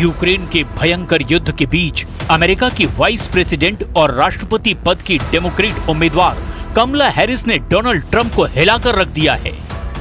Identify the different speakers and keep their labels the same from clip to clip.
Speaker 1: Ukraine के भयंकर युद्ध के बीच अमेरिका की वाइस प्रेसिडेंट और राष्ट्रपति पद की डेमोक्रेट उम्मीदवार कमला हैरिस ने डोनाल्ड ट्रंप को हिलाकर रख दिया है।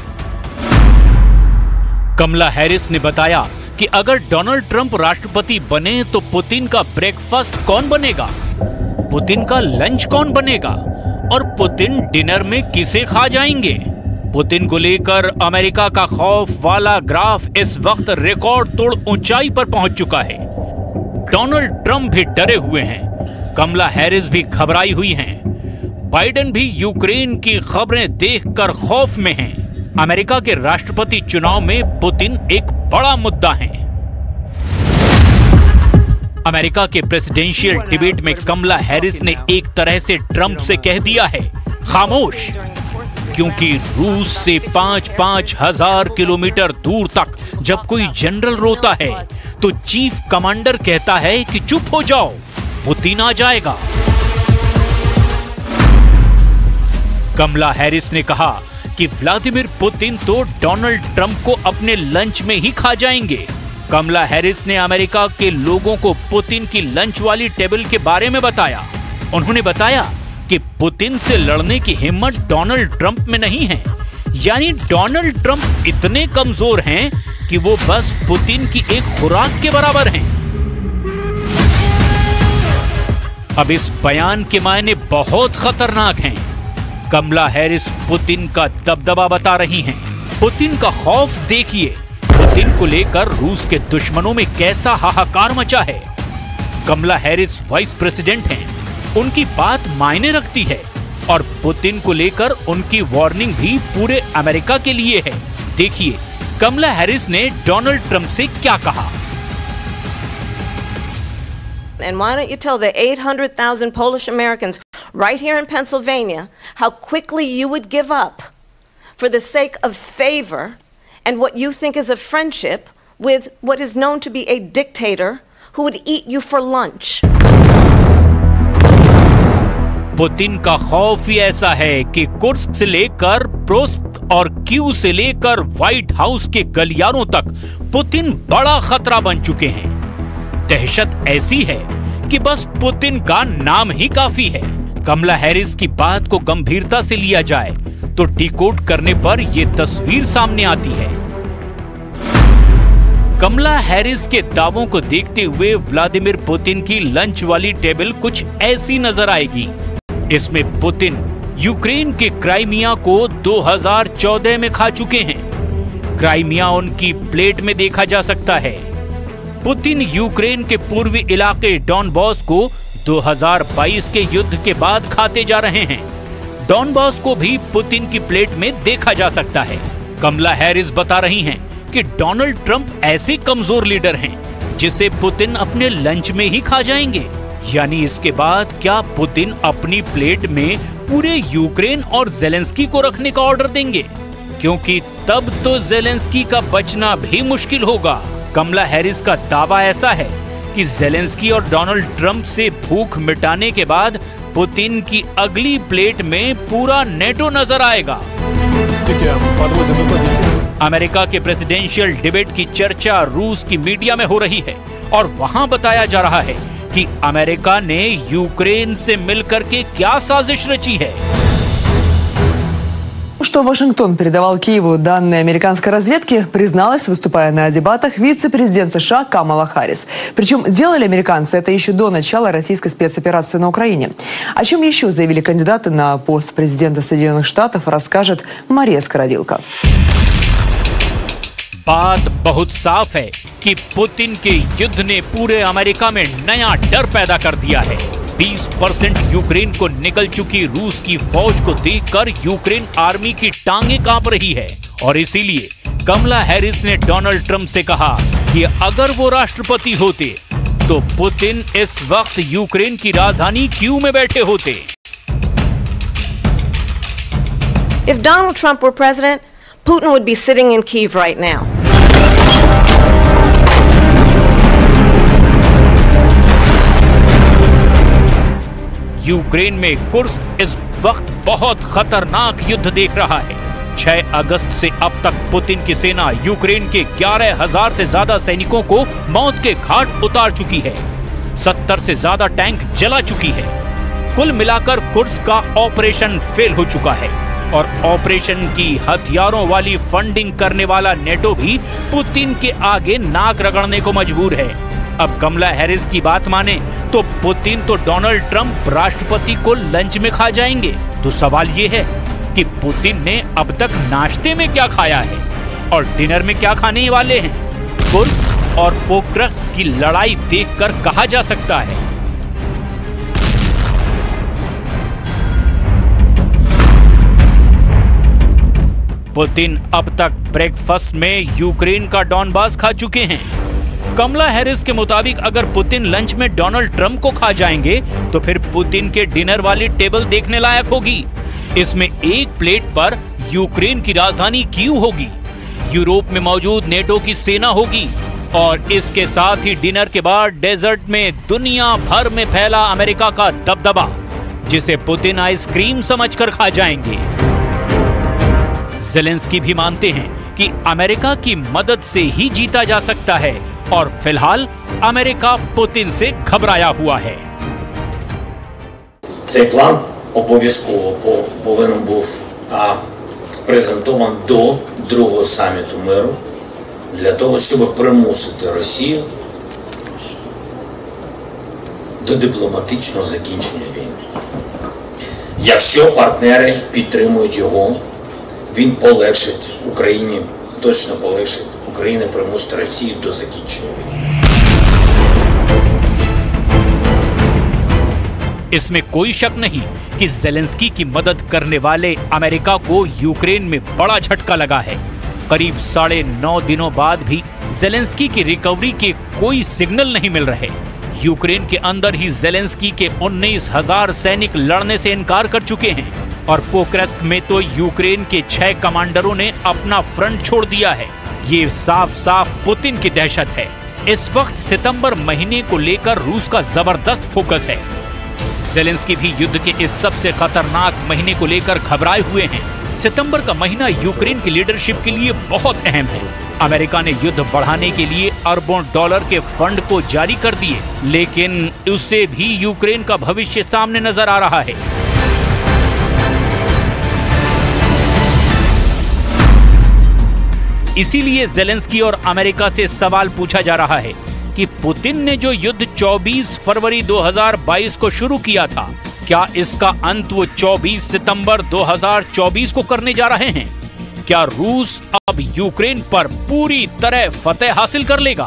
Speaker 1: कमला हैरिस ने बताया कि अगर डोनाल्ड ट्रंप राष्ट्रपति बने तो पुतिन का ब्रेकफास्ट कौन बनेगा, पुतिन का लंच कौन बनेगा और पुतिन डिनर में किसे खा जाएंगे। पुतिन को लेकर अमेरिका का खौफ वाला ग्राफ इस वक्त रिकॉर्ड तोड़ ऊंचाई पर पहुंच चुका है। डोनाल्ड ट्रंप भी डरे हुए हैं, कमला हैरिस भी घबराई हुई हैं, बाइडेन भी यूक्रेन की खबरें देखकर खौफ में हैं। अमेरिका के राष्ट्रपति चुनाव में पुतिन एक बड़ा मुद्दा है। अमेरिका के प्रेसिडेंशियल डिबेट में कमला हैरिस ने एक तरह से ट्रंप से कह दिया है खामोश, क्योंकि रूस से 5-5 हजार किलोमीटर दूर तक जब कोई जनरल रोता है तो चीफ कमांडर कहता है कि चुप हो जाओ, पुतिन आ जाएगा। कमला हैरिस ने कहा कि व्लादिमीर पुतिन तो डोनाल्ड ट्रंप को अपने लंच में ही खा जाएंगे। कमला हैरिस ने अमेरिका के लोगों को पुतिन की लंच वाली टेबल के बारे में बताया। उन्होंने बताया कि पुतिन से लड़ने की हिम्मत डोनाल्ड ट्रंप में नहीं है, यानी डोनाल्ड ट्रंप इतने कमजोर हैं कि वो बस पुतिन की एक खुराक के बराबर हैं। अब इस बयान के मायने बहुत खतरनाक हैं। कमला हैरिस पुतिन का दबदबा बता रही हैं। पुतिन का खौफ देखिए, पुतिन को लेकर रूस के दुश्मनों में कैसा हाहाकार मचा है। कमला हैरिस वाइस प्रेसिडेंट हैं, उनकी बात मायने रखती है और पुतिन को लेकर उनकी वार्निंग भी पूरे अमेरिका के लिए है। देखिए कमला हैरिस ने डोनाल्ड ट्रंप से क्या कहा।
Speaker 2: And why don't you tell the 800,000 Polish Americans right here in Pennsylvania how quickly you would give up for the sake of favor and what you think is a friendship with what is known to be a dictator who would eat you for lunch.
Speaker 1: Putin का खौफ ही ऐसा है कि Kursk से लेकर प्रोस्क और Q से लेकर व्हाइट हाउस के गलियारों तक पुतिन बड़ा खतरा बन चुके हैं। दहशत ऐसी है कि बस पुतिन का नाम ही काफी है। कमला हैरिस की बात को गंभीरता से लिया जाए तो डिकोड करने पर यह तस्वीर सामने आती है। कमला हैरिस के दावों को देखते हुए व्लादिमीर पुतिन की लंच वाली टेबल कुछ ऐसी नजर आएगी। इसमें पुतिन यूक्रेन के क्राइमिया को 2014 में खा चुके हैं। क्राइमिया उनकी प्लेट में देखा जा सकता है। पुतिन यूक्रेन के पूर्वी इलाके डॉनबॉस को 2022 के युद्ध के बाद खाते जा रहे हैं। डॉनबॉस को भी पुतिन की प्लेट में देखा जा सकता है। कमला हैरिस बता रही हैं कि डोनाल्ड ट्रंप ऐसे कमजोर लीडर हैं जिसे पुतिन अपने लंच में ही खा जाएंगे। यानी इसके बाद क्या पुतिन अपनी प्लेट में पूरे यूक्रेन और ज़ेलेंस्की को रखने का ऑर्डर देंगे, क्योंकि तब तो ज़ेलेंस्की का बचना भी मुश्किल होगा। कमला हैरिस का दावा ऐसा है कि ज़ेलेंस्की और डोनाल्ड ट्रंप से भूख मिटाने के बाद पुतिन की अगली प्लेट में पूरा नेटो नजर आएगा। अमेरिका के प्रेसिडेंशियल डिबेट की चर्चा रूस की मीडिया में हो रही है और वहां बताया जा रहा है कि अमेरिका ने यूक्रेन से मिलकर के क्या साजिश रची है।
Speaker 3: Что Вашингтон передавал Киеву данные американской разведки, призналась, выступая на дебатах, вице-президент США Камала Харрис. Причем делали американцы это еще до начала российской спецоперации на Украине. О чем еще заявили кандидаты на пост президента Соединенных Штатов, расскажет Мария Скородилка.
Speaker 1: बात बहुत साफ है कि पुतिन के युद्ध ने पूरे अमेरिका में नया डर पैदा कर दिया है। 20% यूक्रेन को निकल चुकी रूस की फौज को देखकर यूक्रेन आर्मी की टांगें कांप रही है और इसीलिए कमला हैरिस ने डोनाल्ड ट्रंप से कहा कि अगर वो राष्ट्रपति होते तो पुतिन इस वक्त यूक्रेन की राजधानी कीव में बैठे होते।
Speaker 2: If Donald Trump were president, Putin would be sitting in Kyiv right now.
Speaker 1: Ukraine में कुर्स्क इस वक्त बहुत खतरनाक युद्ध देख रहा है। 6 अगस्त से अब तक पुतिन की सेना यूक्रेन के 11,000 से ज्यादा सैनिकों को मौत के घाट उतार चुकी है। 70 से ज्यादा टैंक जला चुकी है। कुल मिलाकर कुर्स्क का ऑपरेशन फेल हो चुका है और ऑपरेशन की हथियारों वाली फंडिंग करने वाला नेटो भी पुतिन के आगे नाक रगड़ने को मजबूर है। अब कमला हैरिस की बात माने तो पुतिन तो डोनाल्ड ट्रंप राष्ट्रपति को लंच में खा जाएंगे। तो सवाल ये है कि पुतिन ने अब तक नाश्ते में क्या खाया है और डिनर में क्या खाने वाले हैं। कुर्स्क और पोक्रस्क की लड़ाई देखकर कहा जा सकता है पुतिन अब तक ब्रेकफास्ट में यूक्रेन का डॉनबास खा चुके हैं। कमला हैरिस के मुताबिक अगर पुतिन लंच में डोनाल्ड ट्रंप को खा जाएंगे तो फिर पुतिन के डिनर वाली टेबल देखने लायक होगी। इसमें एक प्लेट पर यूक्रेन की राजधानी कीव होगी, यूरोप में मौजूद नेटो की सेना होगी और इसके साथ ही डिनर के बाद डेजर्ट में दुनिया भर में फैला अमेरिका का दबदबा, जिसे पुतिन आइसक्रीम समझकर खा जाएंगे। ज़ेलेंस्की भी मानते हैं कि अमेरिका की मदद से ही जीता जा सकता है और फिलहाल अमेरिका पुतिन से घबराया हुआ है।
Speaker 4: Цей план обов'язково повинен був презентований до другого саміту миру для того, щоб примусити Росію до дипломатичного закінчення війни. Якщо партнери підтримують його, він полегшить Україні, точно полегшить Україні примусити Росію до закінчення війни.
Speaker 1: इसमें कोई शक नहीं कि ज़ेलेंस्की की मदद करने वाले अमेरिका को यूक्रेन में बड़ा झटका लगा है। करीब 9.5 दिनों बाद भी ज़ेलेंस्की की रिकवरी के कोई सिग्नल नहीं मिल रहे। यूक्रेन के अंदर ही ज़ेलेंस्की के 19,000 सैनिक लड़ने से इनकार कर चुके हैं और पोक्रस्क में तो यूक्रेन के 6 कमांडरों ने अपना फ्रंट छोड़ दिया है। ये साफ साफ पुतिन की दहशत है। इस वक्त सितंबर महीने को लेकर रूस का जबरदस्त फोकस है। ज़ेलेंस्की भी युद्ध के इस सबसे खतरनाक महीने को लेकर घबराए हुए हैं। सितंबर का महीना यूक्रेन की लीडरशिप के लिए बहुत अहम है। अमेरिका ने युद्ध बढ़ाने के लिए अरबों डॉलर के फंड को जारी कर दिए, लेकिन उससे भी यूक्रेन का भविष्य सामने नजर आ रहा है। इसीलिए ज़ेलेंस्की और अमेरिका से सवाल पूछा जा रहा है कि पुतिन ने जो युद्ध 24 फरवरी 2022 को शुरू किया था, क्या इसका अंत वो 24 सितंबर 2024 को करने जा रहे हैं? क्या रूस अब यूक्रेन पर पूरी तरह फतेह हासिल कर लेगा?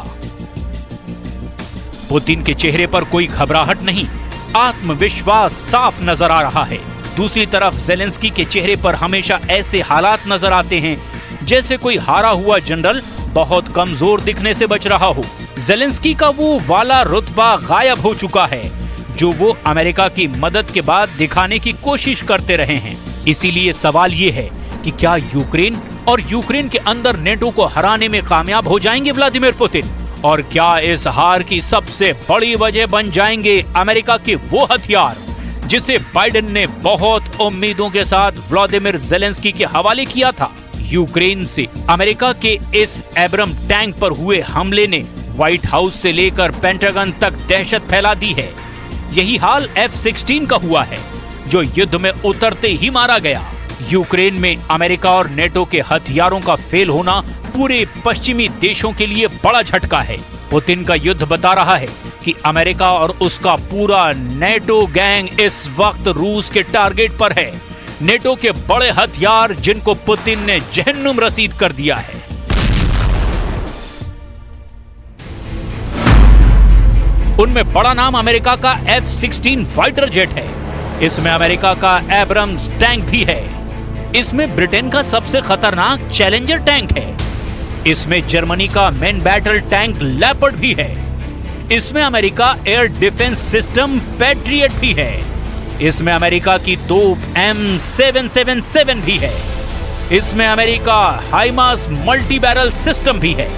Speaker 1: पुतिन के चेहरे पर कोई घबराहट नहीं, आत्मविश्वास साफ नजर आ रहा है। दूसरी तरफ ज़ेलेंस्की के चेहरे पर हमेशा ऐसे हालात नजर आते हैं जैसे कोई हारा हुआ जनरल बहुत कमजोर दिखने से बच रहा हो। ज़ेलेंस्की का वो वाला रुतबा गायब हो चुका है जो वो अमेरिका की मदद के बाद दिखाने की कोशिश करते रहे हैं। इसीलिए सवाल ये है कि क्या यूक्रेन और यूक्रेन के अंदर नेटो को हराने में कामयाब हो जाएंगे व्लादिमीर पुतिन? और क्या इस हार की सबसे बड़ी वजह बन जाएंगे अमेरिका के वो हथियार जिसे बाइडेन ने बहुत उम्मीदों के साथ व्लादिमीर ज़ेलेंस्की के हवाले किया था? यूक्रेन से अमेरिका के इस एब्रम टैंक पर हुए हमले ने व्हाइट हाउस से लेकर पेंटागन तक दहशत फैला दी है। यही हाल F-16 का हुआ है जो युद्ध में उतरते ही मारा गया। यूक्रेन में अमेरिका और नेटो के हथियारों का फेल होना पूरे पश्चिमी देशों के लिए बड़ा झटका है। पुतिन का युद्ध बता रहा है कि अमेरिका और उसका पूरा नेटो गैंग इस वक्त रूस के टारगेट पर है। नेटो के बड़े हथियार जिनको पुतिन ने जहन्नुम रसीद कर दिया है। उनमें बड़ा नाम अमेरिका का F-16 फाइटर जेट है। इसमें अमेरिका का एब्रम्स टैंक भी है। इसमें ब्रिटेन का सबसे खतरनाक चैलेंजर टैंक है। इसमें जर्मनी का मेन बैटल टैंक लेपर्ड भी है। इसमें America air defence system Patriot भी है। इसमें अमेरिका की तोप M777 भी है। इसमें America HIMARS multi barrel system भी है।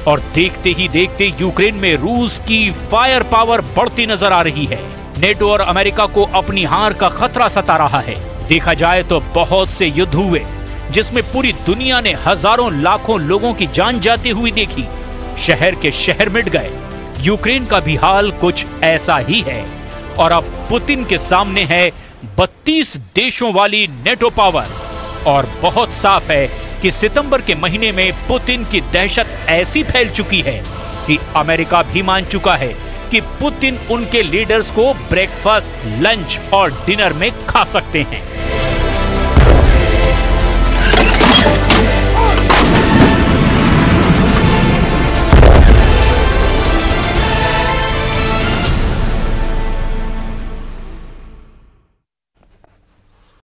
Speaker 1: और देखते ही देखते यूक्रेन में रूस की फायर पावर बढ़ती नजर आ रही है। नेटो और अमेरिका को अपनी हार का खतरा सता रहा है। देखा जाए तो बहुत से युद्ध हुए जिसमें पूरी दुनिया ने हजारों लाखों लोगों की जान जाती हुई देखी, शहर के शहर मिट गए। यूक्रेन का भी हाल कुछ ऐसा ही है और अब पुतिन के सामने है 32 देशों वाली नेटो पावर। और बहुत साफ है कि सितंबर के महीने में पुतिन की दहशत ऐसी फैल चुकी है कि अमेरिका भी मान चुका है कि पुतिन उनके लीडर्स को ब्रेकफास्ट, लंच और डिनर में खा सकते हैं।